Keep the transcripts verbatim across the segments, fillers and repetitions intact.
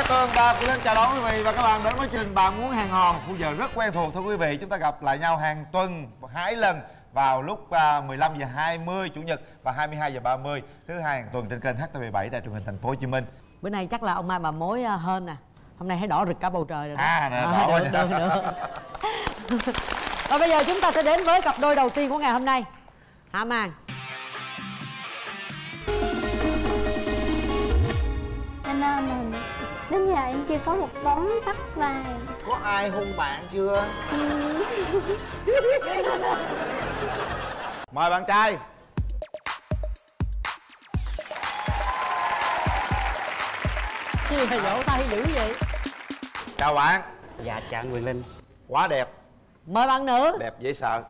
Tường Đạt lên chào đón quý vị và các bạn đến với chương trình Bạn Muốn Hẹn Hò. Khung giờ rất quen thuộc thưa quý vị, chúng ta gặp lại nhau hàng tuần hai lần vào lúc mười lăm giờ hai mươi chủ nhật và hai mươi hai giờ ba mươi thứ hai hàng tuần trên kênh hát tê vê bảy đài truyền hình Thành phố Hồ Chí Minh. Bữa nay chắc là ông Mai bà mối hơn nè. Hôm nay thấy đỏ rực cả bầu trời rồi đó. À, nè, đỏ à, được, được, được. Và bây giờ chúng ta sẽ đến với cặp đôi đầu tiên của ngày hôm nay. Hạ màn. Anh ơi, mình đến giờ em chưa có một bóng bắt vai. Có ai hung bạn chưa? Ừ. Mời bạn trai. Chi phải vỗ tay dữ vậy? Chào bạn. Dạ chào anh Quyền Linh. Quá đẹp. Mời bạn nữ. Đẹp dễ sợ.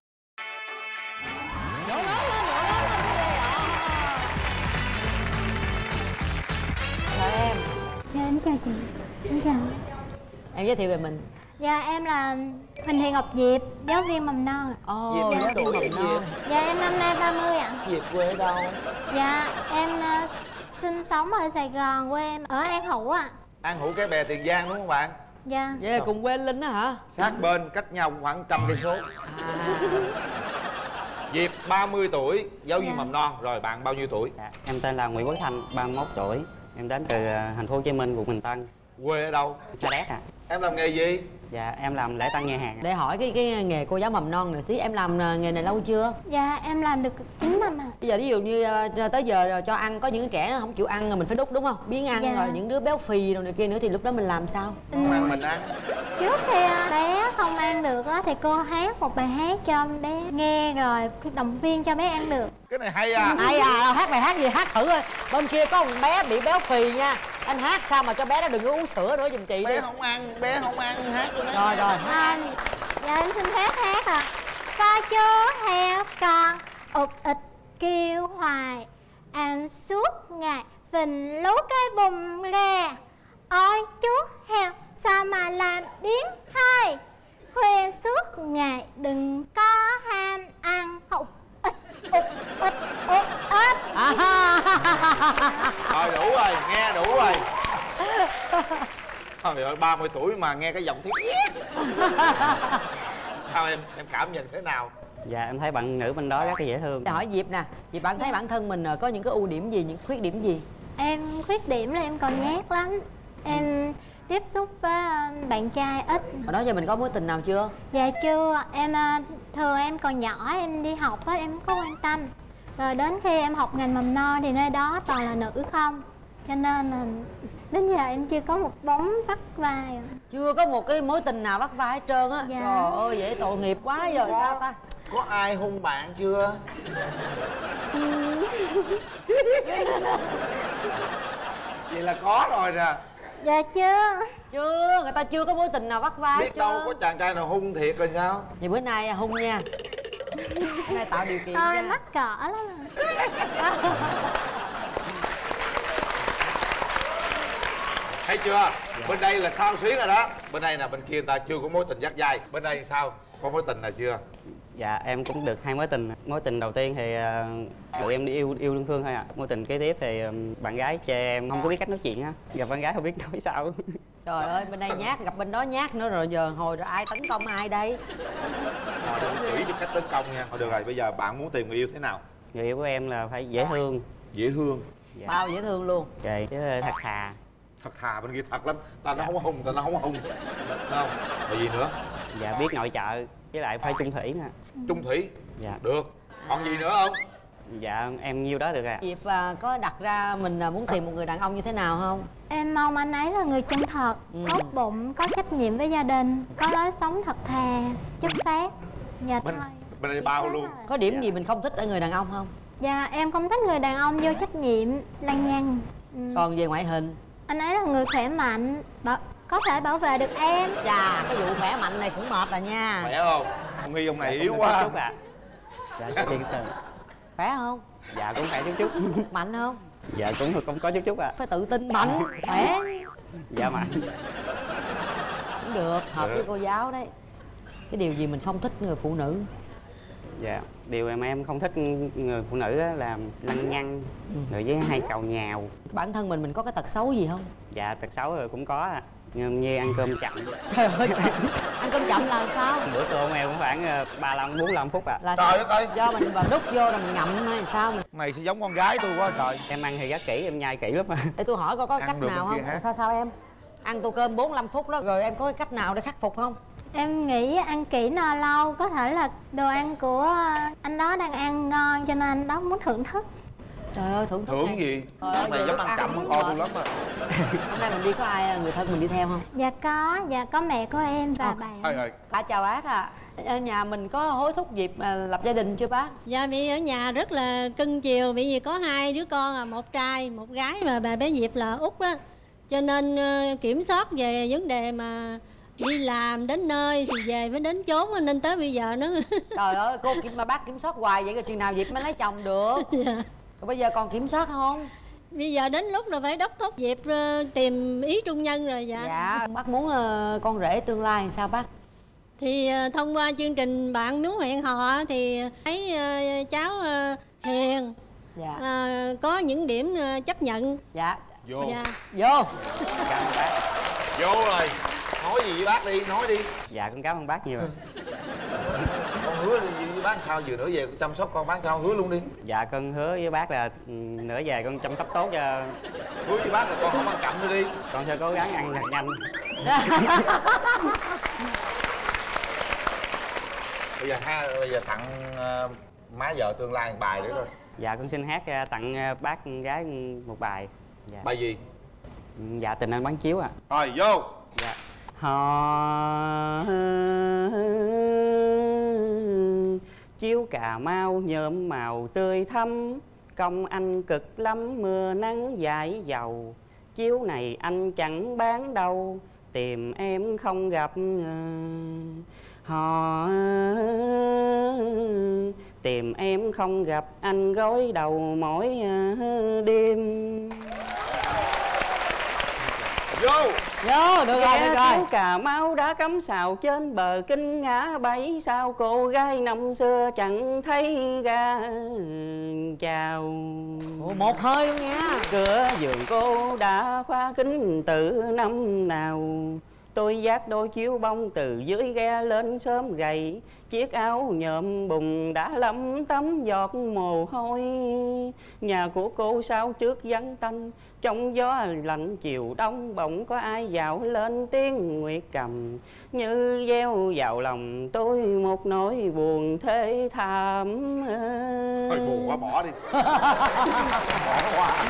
Chào em. Dạ em chào chị. Em chào. Em giới thiệu về mình. Dạ em là Huỳnh Thị Ngọc Diệp, giáo viên mầm non. Ồ, Diệp giáo mấy viên tuổi mầm vậy non. Diệp? Dạ em năm nay ba mươi ạ. Diệp quê ở đâu? Dạ em uh, sinh sống ở Sài Gòn, quê em ở An Hữu ạ. An Hữu Cái Bè, Tiền Giang đúng không bạn? Dạ. Vậy là cùng quê Linh đó hả? Sát bên, cách nhau khoảng trăm cây số. À. Diệp ba mươi tuổi, giáo viên Dạ. mầm non. Rồi bạn bao nhiêu tuổi? Dạ, em tên là Nguyễn Quốc Thành, ba mươi mốt tuổi. Em đến từ ờ, thành phố Hồ Chí Minh, quận Bình Tân. Quê ở đâu? Sa Đéc ạ. Em làm nghề gì? Dạ em làm lễ tân nhà hàng. Để hỏi cái cái nghề cô giáo mầm non này xí, em làm nghề này lâu chưa? Dạ em làm được chín năm ạ. Bây giờ ví dụ như uh, tới giờ cho ăn, có những trẻ nó không chịu ăn rồi mình phải đút đúng không? Biến ăn Dạ. rồi những đứa béo phì rồi này kia nữa thì lúc đó mình làm sao? Không ăn mình ăn. Trước khi uh, bé không ăn được á, thì cô hát một bài hát cho bé nghe rồi động viên cho bé ăn được. Cái này hay à. Ai à, hát bài hát gì hát thử coi. Bên kia có một bé bị béo phì nha. Anh hát sao mà cho bé nó đừng có uống sữa nữa giùm chị đi. Bé không ăn, bé không ăn, hát cho bé. Rồi rồi. À, dạ em xin phép hát à. Có chú heo con ụt ịch kêu hoài, anh suốt ngày phình lú cái bùm ra. Ôi chú heo sao mà làm biến thay, khuyên suốt ngày đừng có ham ăn ụt ịch ụt ịch ụt ịch. Rồi đủ rồi, nghe đủ rồi. Trời ơi, ba mươi tuổi mà nghe cái giọng thiết. Sao em, em cảm nhận thế nào? Dạ em thấy bạn nữ bên đó rất là dễ thương. Để hỏi Diệp nè, Diệp bạn thấy bản thân mình có những cái ưu điểm gì, những khuyết điểm gì? Em khuyết điểm là em còn nhát lắm. Em tiếp xúc với bạn trai ít. Hồi đó giờ mình có mối tình nào chưa? Dạ chưa, em thường em còn nhỏ em đi học á em không có quan tâm. Rồi đến khi em học ngành mầm non thì nơi đó toàn là nữ không. Cho nên là đến giờ em chưa có một bóng bắt vai. Chưa có một cái mối tình nào bắt vai hết trơn á. Dạ. Trời ơi vậy tội nghiệp quá giờ Có. sao ta? Có ai hung bạn chưa? Vậy là có rồi nè. Dạ chưa. Chưa, người ta chưa có mối tình nào bắt vai hết Biết đâu trơn. có chàng trai nào hung thiệt rồi sao? Vậy bữa nay hung nha. Bữa nay tạo điều kiện Thôi nha. em mắc cỡ lắm. Thấy chưa? Bên đây là sao xuyến rồi đó. Bên đây là bên kia người ta chưa có mối tình dắt dai. Bên đây sao? Có mối tình nào chưa? Dạ em cũng được hai mối tình. Mối tình đầu tiên thì uh, tụi em đi yêu yêu đơn phương thôi ạ. À. Mối tình kế tiếp thì um, bạn gái chê em không có biết cách nói chuyện á. Gặp bạn gái không biết nói sao. Trời ơi, bên đây nhát, gặp bên đó nhát nữa rồi giờ hồi rồi ai tấn công ai đây? Thôi đừng chỉ cho cách tấn công nha. Thôi được rồi, bây giờ bạn muốn tìm người yêu thế nào? Người yêu của em là phải dễ thương. Dễ thương. Dạ. Bao dễ thương luôn. Trời, chứ thật thà. Thật thà bên kia thật lắm. Ta nó không có hung, ta nó không có hung. Đúng không? Rồi gì nữa? Dạ biết nội trợ. Với lại phải chung thủy nè. Chung thủy. Dạ. Được. Còn gì nữa không? Dạ em nhiêu đó được ạ. À. Diệp à, có đặt ra mình à, muốn tìm một người đàn ông như thế nào không? Em mong anh ấy là người chân thật, Ừ. tốt bụng, có trách nhiệm với gia đình, có lối sống thật thà, chất phác. Dạ Bên, thôi. bên đây bao luôn. Có điểm gì mình không thích ở người đàn ông không? Dạ em không thích người đàn ông vô trách nhiệm, lăng nhăng. Ừ. Còn về ngoại hình? Anh ấy là người khỏe mạnh, bảo, có thể bảo vệ được em. Chà, cái vụ khỏe mạnh này cũng mệt rồi nha. Khỏe không? Ông nghi ông này Dạ, yếu cũng quá. chút ạ. À. Dạ thiệt tình. Khỏe không? Dạ cũng khỏe chút chút. Mạnh không? Dạ cũng cũng có chút chút ạ. À. Phải tự tin mạnh, khỏe. Dạ mạnh. Cũng được, hợp Được. với cô giáo đấy. Cái điều gì mình không thích người phụ nữ? Dạ điều mà em không thích người phụ nữ á là lăng nhăng rồi với hay càu nhào. Bản thân mình mình có cái tật xấu gì không? Dạ tật xấu rồi cũng có à. Như, như ăn cơm chậm. Trời ơi, ăn cơm chậm là sao? Bữa cơm em cũng khoảng ba mươi lăm bốn mươi lăm phút à. Là Trời sao? đất ơi. Do mình vào đút vô là mình ngậm hay sao mình? Này sẽ giống con gái tôi quá trời. Em ăn thì rất kỹ, em nhai kỹ lắm. Để tôi hỏi coi có Ăn cách được nào bên kia không? hả? Sao sao em? Ăn tô cơm bốn mươi lăm phút đó rồi em có cái cách nào để khắc phục không? Em nghĩ ăn kỹ no lâu, có thể là đồ ăn của anh đó đang ăn ngon cho nên anh đó muốn thưởng thức. Trời ơi, thưởng thức Thưởng này. gì? Trời Cái ơi, này vừa giống lúc ăn chậm ăn hơn con mà. tôi lắm à. Hôm nay mình đi có ai người thân mình đi theo không? Dạ có, dạ có mẹ của em và Ờ. bạn. Trời ơi. Bà chào bác ạ. Ở nhà mình có hối thúc dịp à, lập gia đình chưa bác? Dạ Mỹ ở nhà rất là cưng chiều, bởi vì có hai đứa con là một trai một gái mà bà bé Diệp là út đó, cho nên ờ, kiểm soát về vấn đề mà đi làm đến nơi thì về mới đến chốn nên tới bây giờ nó Trời ơi, cô kiểm mà bác kiểm soát hoài vậy rồi chừng nào Diệp mới lấy chồng được? dạ. Rồi bây giờ còn kiểm soát không? Bây giờ đến lúc là phải đốc thúc Diệp ờ, tìm ý trung nhân rồi. Dạ, Dạ, bác muốn ờ, con rể tương lai thì sao bác? thì ờ, thông qua chương trình bạn muốn hẹn hò thì thấy ờ, cháu ờ, hiền, Dạ. ờ, có những điểm ờ, chấp nhận. Dạ. Vô. Dạ. Vô. Vô rồi. Nói gì với bác đi, nói đi. Dạ con cảm ơn bác nhiều. Con hứa gì với bác sao vừa nữa về chăm sóc con bác sao, hứa luôn đi. Dạ con hứa với bác là ừ, nữa về con chăm sóc tốt cho. Hứa với bác là con không ăn chậm nữa đi. Con sẽ cố gắng ăn thật nhanh. Bây giờ ha, bây giờ tặng uh, má vợ tương lai một bài nữa thôi. Dạ con xin hát uh, tặng uh, bác con gái một bài. Dạ. Bài gì? Ừ, dạ tình anh bán chiếu à. Rồi vô. Dạ. Hò chiếu Cà Mau nhuộm màu tươi thắm, công anh cực lắm mưa nắng dãi dầu, chiếu này anh chẳng bán đâu, tìm em không gặp. Hò tìm em không gặp, anh gối đầu mỗi đêm. Vô. Vô, được rồi, được rồi. Chiếu Cà Mau đã cắm sào trên bờ kinh ngã bảy, sao cô gái năm xưa chẳng thấy ra chào. Ủa, một hơi luôn nha. Cửa giường cô đã khóa kín từ năm nào, tôi vác đôi chiếu bông từ dưới ghe lên sớm gầy, chiếc áo nhộm bùn đã lấm tấm giọt mồ hôi. Nhà của cô sao trước vắng tanh, trong gió lạnh chiều đông bỗng có ai dạo lên tiếng nguyệt cầm, như gieo vào lòng tôi một nỗi buồn thê thảm. Thôi buồn quá bỏ đi. Bỏ quá.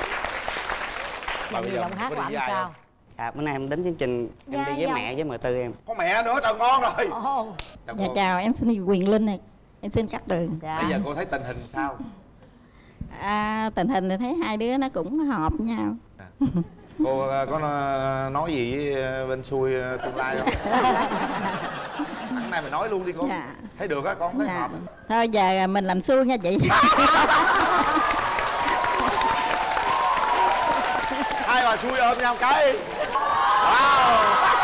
Mà bây như giờ giọng hát có của đi anh với ai sao? không? À, bữa nay em đến chương trình em Dạ, đi với dạ. mẹ với mẹ tư em. Có mẹ nữa, trời ngon rồi. Ồ. Chào Dạ cô. chào, em xin Quyền Linh này, em xin cắt đường. Dạ. Bây giờ cô thấy tình hình sao? À, tình hình thì thấy hai đứa nó cũng hợp nhau. Cô uh, có uh, nói gì với uh, bên xuôi uh, tương lai không? Thằng này mày nói luôn đi cô. Dạ. Thấy được á, con thấy Dạ. hợp. Thôi giờ mình làm xuôi nha chị. Hai bà xuôi ôm nhau một cái đi. Wow.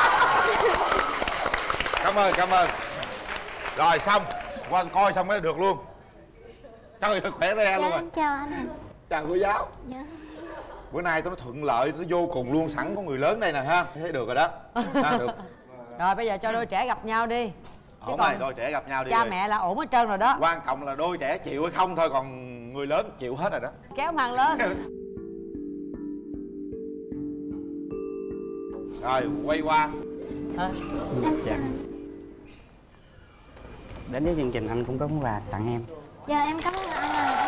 Cảm ơn, cảm ơn. Rồi xong, qua coi xong mới được luôn. Trời ơi, khỏe re Dạ luôn rồi. em chào anh ạ. Chào cô giáo. Dạ. Bữa nay tôi nó thuận lợi, tôi vô cùng luôn, sẵn có người lớn đây nè ha. Thấy được rồi đó. Ha, được. Rồi bây giờ cho đôi trẻ gặp nhau đi. Ổn rồi, đôi trẻ gặp nhau đi. Cha rồi. mẹ là ổn hết trơn rồi đó. Quan trọng là đôi trẻ chịu hay không thôi, còn người lớn chịu hết rồi đó. Kéo màn lên. Rồi, quay qua. À, Dạ. Đến với chương trình anh cũng có món quà tặng em. Dạ em cảm ơn anh ạ.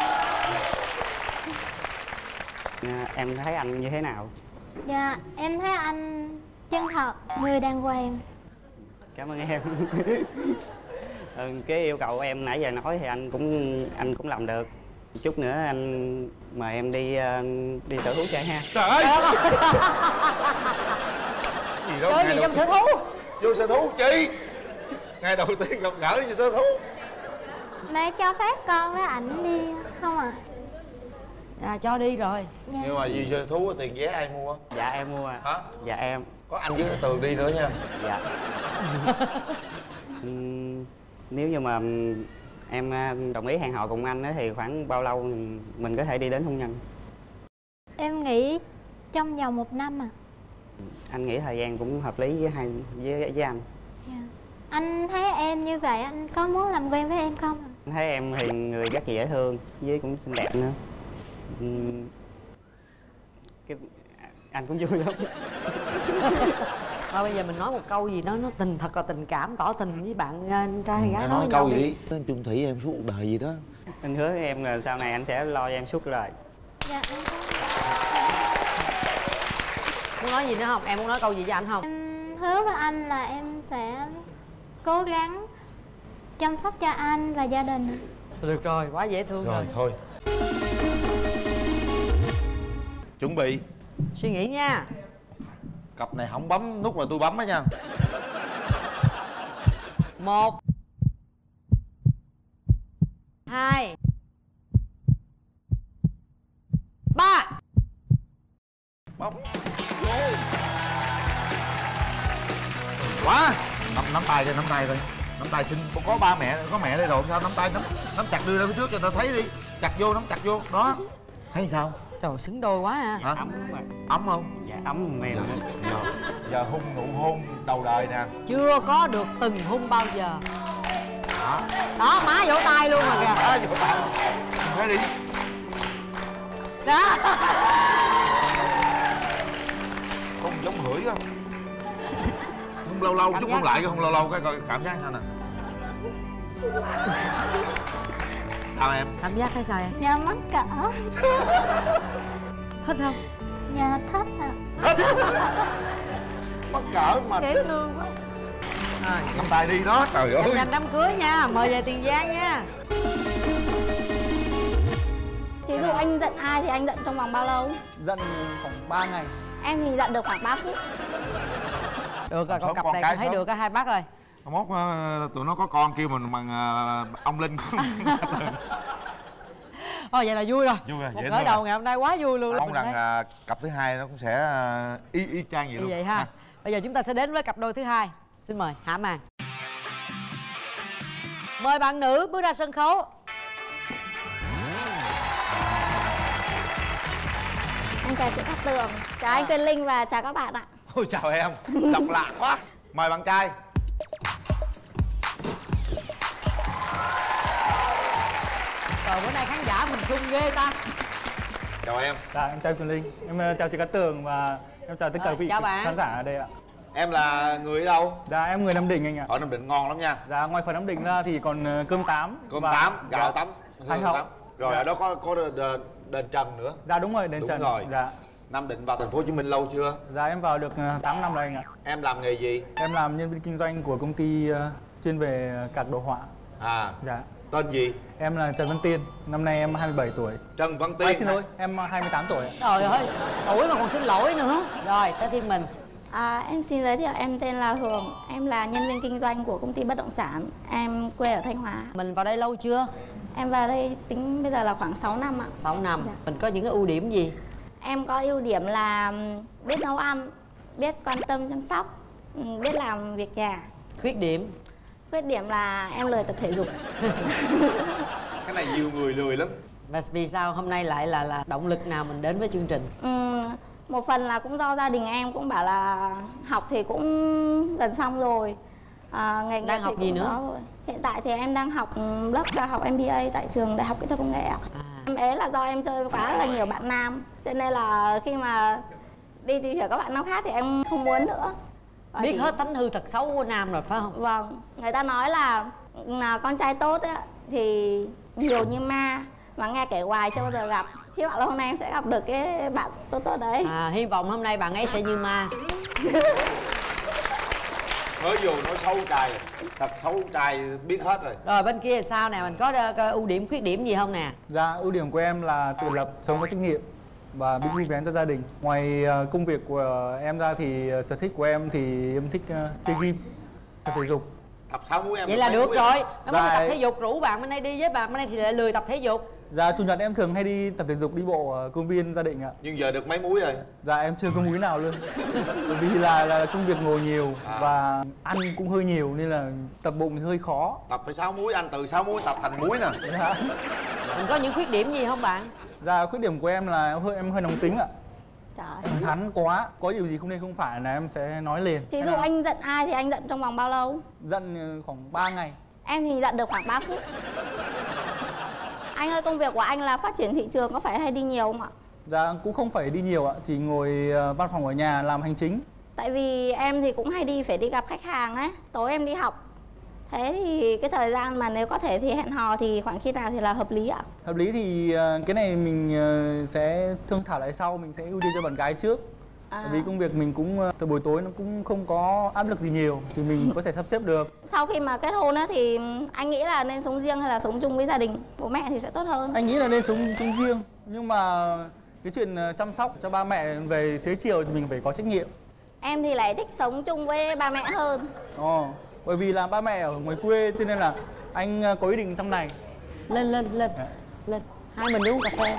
À, em thấy anh như thế nào? Dạ em thấy anh chân thật, người đàng hoàng. Cảm ơn em. Ừ, cái yêu cầu của em nãy giờ nói thì anh cũng anh cũng làm được. Chút nữa anh mời em đi uh, đi sở thú chơi ha. Trời ơi. Gì đâu, chơi ngày gì đầu trong sở thú? vô sở thú chi? Ngày đầu tiên gặp gỡ như sở thú. Mẹ cho phép con với ảnh đi không ạ? À, cho đi rồi. Dạ. Nhưng mà vì sở thú tiền vé ai mua? Dạ em mua. Hả? Dạ em. Có anh với cái Tường đi nữa nha. Dạ. Ừm, nếu như mà Em đồng ý hẹn hò cùng anh thì khoảng bao lâu mình có thể đi đến hôn nhân? Em nghĩ trong vòng một năm à. Anh nghĩ thời gian cũng hợp lý với hai với, với anh. Dạ. Anh thấy em như vậy anh có muốn làm quen với em không? Anh thấy em thì người rất dễ thương với cũng xinh đẹp nữa. Uhm, cái, anh cũng vui lắm. Thôi bây giờ mình nói một câu gì đó nó tình thật là tình cảm, tỏ tình với bạn trai hay gái. Nói, nói câu gì đi. đi chung thủy em suốt cuộc đời gì đó. Anh hứa với em là sau này anh sẽ lo cho em suốt đời. Dạ em có. Muốn nói gì nữa không? Em muốn nói câu gì với anh không? Em hứa với anh là em sẽ cố gắng chăm sóc cho anh và gia đình. Được rồi, quá dễ thương rồi, Rồi thôi. Chuẩn bị. Suy nghĩ nha. Cặp này không bấm nút là tôi bấm đó nha. Một, hai, ba. Bấm. Quá. Nắm, nắm tay cho nắm tay coi. Nắm tay xin có ba mẹ, có mẹ đây rồi sao nắm tay nắm nắm chặt đưa ra phía trước cho người ta thấy đi. Chặt vô, nắm chặt vô. Đó. Thấy sao? Trời, xứng đôi quá ha. Hả? Ấm mà. Ấm không? Dạ ấm mềm. Giờ, giờ hôn nụ hôn đầu đời nè. Chưa có được từng hôn bao giờ. Đó. Đó, má vỗ tay luôn rồi kìa. Đó, vỗ tay. Thế đi. Đó. Không giống hửi không? Hôn lâu lâu chút hôn lại cái hôn lâu lâu cái coi cảm giác sao nè. Sao em? Cảm giác thấy sao em? Dạ mắc cỡ. Thích không? Dạ thích ạ. Mắc cỡ mà. Dễ thương quá. Rồi, Nắm tay đi đó, trời ơi. dành đám cưới nha, mời về Tiền Giang nha. Thí dụ anh giận ai thì anh giận trong vòng bao lâu? Giận khoảng ba ngày. Em thì giận được khoảng ba phút. Được rồi, Sớm con cặp con này cái con thấy sớm. được á hai bác ơi. Mốt uh, tụi nó có con kêu mình bằng uh, ông Linh. Thôi vậy là vui rồi. Vui rồi, Một dễ khởi thương đầu rồi. ngày hôm nay quá vui luôn. Mong Mình rằng thấy. uh, cặp thứ hai nó cũng sẽ uh, y y chang vậy Như luôn. vậy ha. Bây giờ chúng ta sẽ đến với cặp đôi thứ hai. Xin mời Hạ Màn. Mời bạn nữ bước ra sân khấu. Em chào chị Cát Tường, chào anh Quyền Linh và chào các bạn ạ. Ôi chào em, độc lạ quá. Mời bạn trai. Trời, bữa nay khán giả mình sung ghê ta. Chào em. Dạ em chào Quyền Linh, em uh, chào chị Cát Tường và em chào tất cả Rồi, quý chào bạn. khán giả ở đây ạ. Em là người ở đâu? Dạ em người Nam Định anh ạ. Ở Nam Định ngon lắm nha. Dạ ngoài phần Nam Định ra thì còn uh, cơm tám. Cơm và- tám, gạo dạ, tắm, Hai hương hậu. tắm. Rồi Dạ. ở đó có có đền, đền, đền Trần nữa. Dạ đúng rồi, đền Đúng Trần. rồi. Dạ. Nam Định vào thành phố Hồ Chí Minh lâu chưa? Dạ em vào được uh, tám năm rồi anh ạ. Em làm nghề gì? Em làm nhân viên kinh doanh của công ty uh, chuyên về cạc đồ họa. À, Dạ. tên gì? Em là Trần Văn Tiên, năm nay em hai mươi bảy tuổi. Trần Văn Tiên. Ai xin lỗi, em hai mươi tám tuổi ạ. Trời ơi, tuổi mà còn xin lỗi nữa. Rồi, tới thiên mình. À, em xin giới thiệu, em tên là Hường, em là nhân viên kinh doanh của công ty bất động sản. Em quê ở Thanh Hóa. Mình vào đây lâu chưa? Em vào đây tính bây giờ là khoảng sáu năm ạ. sáu năm. Dạ. Mình có những cái ưu điểm gì? Em có ưu điểm là biết nấu ăn, biết quan tâm chăm sóc, biết làm việc nhà. Khuyết điểm? Khuyết điểm là em lười tập thể dục. Cái này nhiều người lười lắm. Và vì sao hôm nay lại là là động lực nào mình đến với chương trình? Ừm, một phần là cũng do gia đình em cũng bảo là học thì cũng gần xong rồi. À, nghề nghiệp Đang thì học gì cũng nữa? có rồi. Hiện tại thì em đang học lớp cao học em bê a tại trường Đại học Kỹ thuật Công nghệ ạ. À. Em ế là do em chơi quá là nhiều bạn nam, cho nên là khi mà đi tìm hiểu các bạn nam khác thì em không muốn nữa. Và Biết thì- hết tánh hư thật xấu của nam rồi phải không? Vâng, người ta nói là, là con trai tốt ấy, thì nhiều như ma, mà nghe kể hoài chưa bao giờ gặp. Hy vọng là hôm nay em sẽ gặp được cái bạn tốt tốt đấy. À, hy vọng hôm nay bạn ấy sẽ như ma. Mới vô nói xấu trai, thật xấu trai biết hết rồi. Rồi bên kia thì sao nè, mình có ờ, có ưu điểm khuyết điểm gì không nè? Dạ, ưu điểm của em là tự lập, sống có trách nhiệm và biết vui vẻ cho gia đình. Ngoài ờ, công việc của em ra thì ờ, sở thích của em thì em thích ờ, chơi game, tập thể dục. Tập sáu múi em. Vậy là thấy được múi rồi. em. Nó mới Dạ. tập thể dục, rủ bạn bên đây đi với bạn bên đây thì lại lười tập thể dục. Dạ chủ nhật em thường hay đi tập thể dục đi bộ ở công viên gia đình ạ. Nhưng giờ được mấy múi rồi? Dạ em chưa có múi nào luôn. Bởi vì là là công việc ngồi nhiều à. và ăn cũng hơi nhiều nên là tập bụng thì hơi khó. Tập phải sáu múi, anh từ sáu múi tập thành múi nè. Dạ. Mình có những khuyết điểm gì không bạn? Dạ khuyết điểm của em là em hơi em hơi nóng tính ạ. Trời. Thẳng thắn quá, có điều gì không nên không phải là em sẽ nói liền. Thí dụ anh giận ai thì anh giận trong vòng bao lâu? Giận khoảng ba ngày. Em thì giận được khoảng ba phút. Anh ơi, công việc của anh là phát triển thị trường, có phải hay đi nhiều không ạ? Dạ cũng không phải đi nhiều ạ, chỉ ngồi văn phòng ở nhà làm hành chính. Tại vì em thì cũng hay đi, phải đi gặp khách hàng ấy. Tối em đi học. Thế thì cái thời gian mà nếu có thể thì hẹn hò thì khoảng khi nào thì là hợp lý ạ? Hợp lý thì cái này mình sẽ thương thảo lại sau, mình sẽ ưu tiên cho bạn gái trước. À. Bởi vì công việc mình cũng từ buổi tối nó cũng không có áp lực gì nhiều thì mình có thể sắp xếp được. Sau khi mà kết hôn á thì anh nghĩ là nên sống riêng hay là sống chung với gia đình, bố mẹ thì sẽ tốt hơn? Anh nghĩ là nên sống sống riêng, nhưng mà cái chuyện chăm sóc cho ba mẹ về xế chiều thì mình phải có trách nhiệm. Em thì lại thích sống chung với ba mẹ hơn. Ồ, bởi vì là ba mẹ ở ngoài quê cho nên là anh có ý định trong này. Lên lên lên à. Lên, hai mình đi uống cà phê.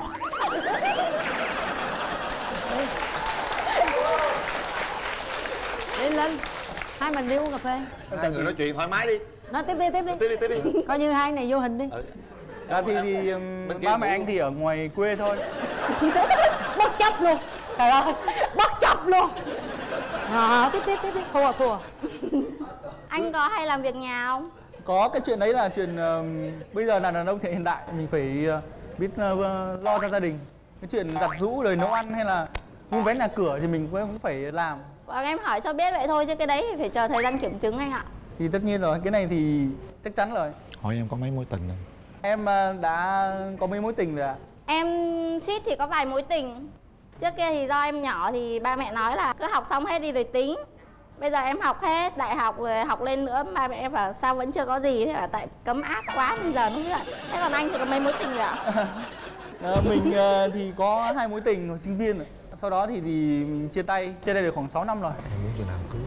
Đi lên, hai mình đi uống cà phê. Hai người nói chuyện thoải mái đi. Nói tiếp đi, tiếp đi. Tiếp đi, tiếp đi. Coi như hai này vô hình đi. Ừ. Dạ thì, thì ba mẹ anh thì ở ngoài quê thôi. Bất chấp luôn. Trời ơi, bất chấp luôn. À, tiếp tiếp tiếp đi, thua thua. Anh có hay làm việc nhà không? Có, cái chuyện đấy là chuyện uh, bây giờ là đàn ông thì hiện đại mình phải uh, biết uh, lo cho gia đình. Cái chuyện giặt giũ rồi nấu ăn hay là vun vén nhà cửa thì mình cũng phải làm. Vâng, em hỏi cho biết vậy thôi chứ cái đấy thì phải chờ thời gian kiểm chứng anh ạ. Thì tất nhiên rồi, cái này thì chắc chắn rồi. Hỏi em có mấy mối tình rồi? Em uh, đã có mấy mối tình rồi ạ? Em suýt thì có vài mối tình. Trước kia thì do em nhỏ thì ba mẹ nói là cứ học xong hết đi rồi tính. Bây giờ em học hết, đại học rồi học lên nữa, ba mẹ em bảo sao vẫn chưa có gì. Thế là tại cấm áp quá nên giờ nó mới vậy. Thế còn anh thì có mấy mối tình rồi ạ? À, mình uh, thì có hai mối tình hồi sinh viên rồi. Sau đó thì, thì mình chia tay, chia tay được khoảng sáu năm rồi. Em muốn chừng nào cưới?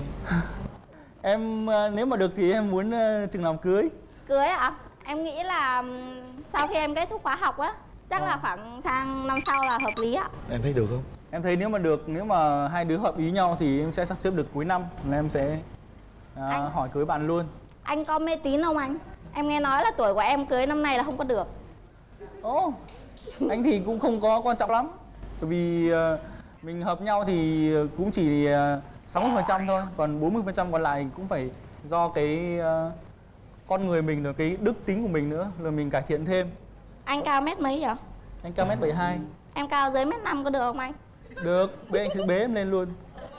Em uh, nếu mà được thì em muốn uh, chừng nào cưới. Cưới ạ? Em nghĩ là sau khi em kết thúc khóa học á, chắc à. là khoảng sang năm sau là hợp lý ạ. Em thấy được không? Em thấy nếu mà được, nếu mà hai đứa hợp ý nhau thì em sẽ sắp xếp được cuối năm là em sẽ à, anh... hỏi cưới bạn luôn. Anh có mê tín không anh? Em nghe nói là tuổi của em cưới năm nay là không có được. Ồ, anh thì cũng không có quan trọng lắm. Bởi vì uh, mình hợp nhau thì cũng chỉ uh, sáu mươi phần trăm thôi. Còn bốn mươi phần trăm còn lại cũng phải do cái uh, con người mình, rồi cái đức tính của mình nữa, rồi mình cải thiện thêm. Anh cao mét mấy vậy? Anh cao mét bảy hai. Em cao dưới mét năm có được không anh? Được, bên anh sẽ bế em lên luôn.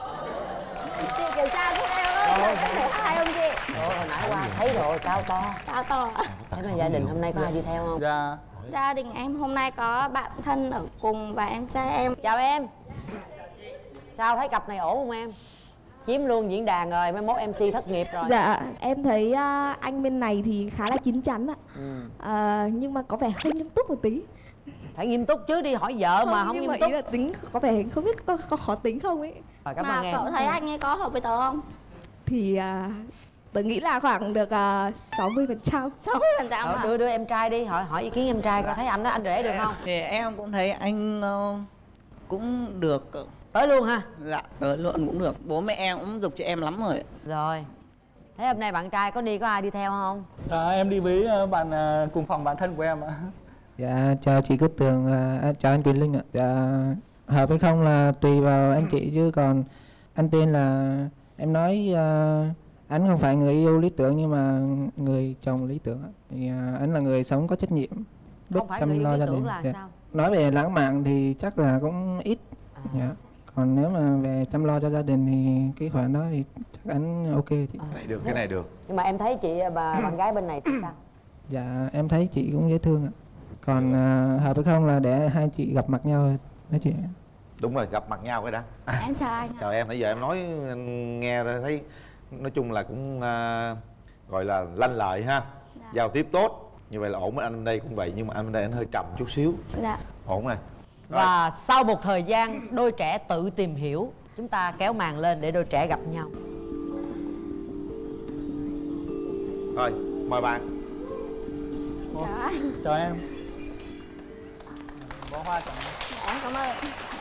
Chị kiểm tra giúp em ơi, có thể hai không chị? Ồ, hồi nãy qua thấy rồi, cao to. Cao to ạ. Thế mà gia đình hôm nay có ai đi theo không? Dạ. Gia đình em hôm nay có bạn thân ở cùng và em trai em. Chào em. Sao thấy cặp này ổn không em? Chiếm luôn diễn đàn rồi, mai mốt em xê thất nghiệp rồi. Dạ, em thấy uh, anh bên này thì khá là chín chắn ạ. Ừ. uh, Nhưng mà có vẻ hơi nghiêm túc một tí. Phải nghiêm túc chứ, đi hỏi vợ không, mà không nhưng nghiêm mà túc. ý là tính có vẻ không biết có, có khó tính không ấy. Rồi, cảm mà ơn em. cậu thấy anh ấy có hợp với tớ không? Thì uh, tớ nghĩ là khoảng được uh, sáu mươi phần trăm. sáu mươi phần trăm hả? Đưa đưa em trai đi, hỏi hỏi ý kiến em trai coi thấy anh đó anh rể được không? Thì em cũng thấy anh uh, cũng được. Tới luôn ha? Dạ, tới luôn cũng được. Bố mẹ em cũng giục cho em lắm rồi. Rồi. Thế hôm nay bạn trai có đi, có ai đi theo không? À, em đi với bạn uh, cùng phòng bạn thân của em ạ. Dạ, chào chị Cát Tường, uh, chào anh Quyền Linh ạ. Dạ, hợp hay không là tùy vào anh chị chứ còn anh tên là em nói uh, anh không phải người yêu lý tưởng nhưng mà người chồng lý tưởng. Thì uh, anh là người sống có trách nhiệm, biết chăm lo gia đình. Dạ. Sao? Nói về lãng mạn thì chắc là cũng ít. À. Dạ. Còn nếu mà về chăm lo cho gia đình thì cái khoản đó thì chắc anh ok chị. Cái này được, cái này được. Nhưng mà em thấy chị bà bạn gái bên này thì sao? Dạ, em thấy chị cũng dễ thương ạ. Còn uh, hợp hay không là để hai chị gặp mặt nhau nói chuyện. Đúng rồi, gặp mặt nhau cái đã. À, em chào anh. Chào em, nãy giờ em nói anh nghe thấy nói chung là cũng uh, gọi là lanh lợi ha. Dạ. Giao tiếp tốt. Như vậy là ổn, với anh bên đây cũng vậy nhưng mà anh bên đây anh hơi trầm chút xíu. Dạ. Ổn này. Và sau một thời gian đôi trẻ tự tìm hiểu, chúng ta kéo màn lên để đôi trẻ gặp nhau. Rồi, mời bạn. Ồ, chào em. Bó hoa chẳng. Dạ, em cảm ơn.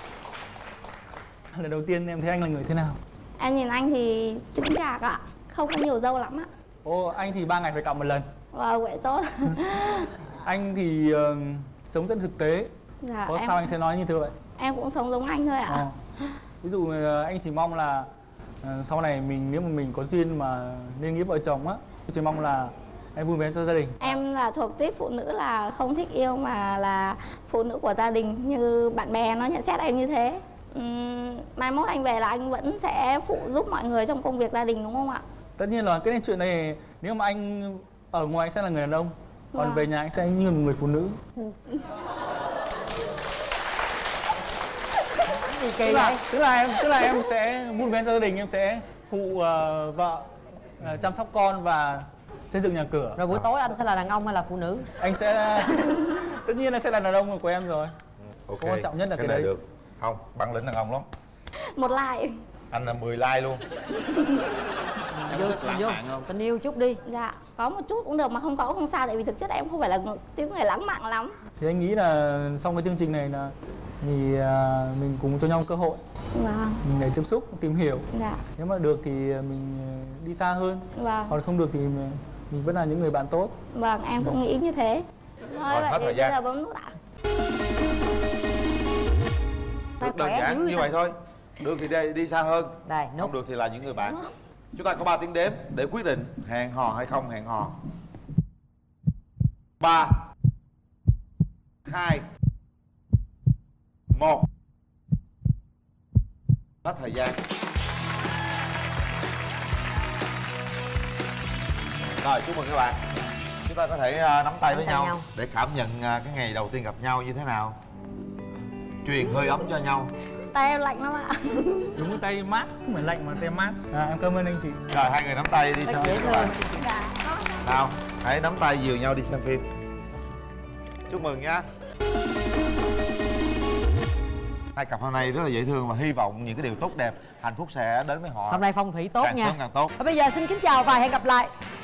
Lần đầu tiên em thấy anh là người thế nào? Em nhìn anh thì chững chạc ạ, không có nhiều râu lắm ạ. Ồ, anh thì ba ngày phải cạo một lần. Wow, vậy tốt. Anh thì uh, sống rất thực tế. Dạ, Có em... sao anh sẽ nói như thế vậy? Em cũng sống giống anh thôi ạ. À. Ví dụ uh, anh chỉ mong là uh, sau này mình nếu mà mình có duyên mà nên nghĩa vợ chồng á, tôi chỉ mong là em vui vẻ cho gia đình. Em là thuộc tuýp phụ nữ là không thích yêu mà là phụ nữ của gia đình, như bạn bè nó nhận xét em như thế. Uhm, mai mốt anh về là anh vẫn sẽ phụ giúp mọi người trong công việc gia đình đúng không ạ? Tất nhiên là cái này chuyện này nếu mà anh ở ngoài anh sẽ là người đàn ông, còn wow. về nhà anh sẽ như một người phụ nữ. Gì kỳ tức là, vậy? tức là em tức là em sẽ vui vẻ cho gia đình, em sẽ phụ uh, vợ uh, chăm sóc con và xây dựng nhà cửa. Rồi buổi tối anh sẽ là đàn ông hay là phụ nữ? Anh sẽ tất nhiên là sẽ là đàn ông của em rồi. Ok. Quan trọng nhất là cái, cái này đấy. được. Không, bản lĩnh đàn ông lắm. Một like. Anh là mười like luôn. Em vô, thích lãng vô. mạn không? Tình yêu chút đi. Dạ, có một chút cũng được mà không có cũng không sao, tại vì thực chất em không phải là người, tiếng người lãng mạn lắm. Thì anh nghĩ là sau cái chương trình này là thì uh, mình cùng cho nhau cơ hội. Vâng. Mình để tiếp xúc, tìm hiểu. Dạ. Nếu mà được thì mình đi xa hơn. Vâng. Còn không được thì mình, mình vẫn là những người bạn tốt. Vâng, em cũng nghĩ như thế. Thôi Rồi, vậy hết thì thời bây gian. giờ bấm nút ạ. Rất đơn giản như vậy thôi. Được thì đi, đi xa hơn. Đây, nút. Không được thì là những người bạn. Chúng ta có ba tiếng đếm để quyết định hẹn hò hay không hẹn hò. Ba, hai, một. Hết thời gian. Rồi, chúc mừng các bạn. Chúng ta có thể uh, nắm tay với tay nhau, nhau để cảm nhận uh, cái ngày đầu tiên gặp nhau như thế nào. Truyền hơi ấm cho nhau. Tay em lạnh lắm ạ. Đúng cái tay mát, không phải lạnh mà tay mát. À, em cảm ơn anh chị. Rồi, hai người nắm tay đi xem phim các bạn. Dạ. Nào, hãy nắm tay dìu nhau đi xem phim. Chúc mừng nhá. Hai cặp hôm nay rất là dễ thương và hy vọng những cái điều tốt đẹp, hạnh phúc sẽ đến với họ. Hôm nay phong thủy tốt càng nha. sớm càng tốt. Và bây giờ xin kính chào và hẹn gặp lại.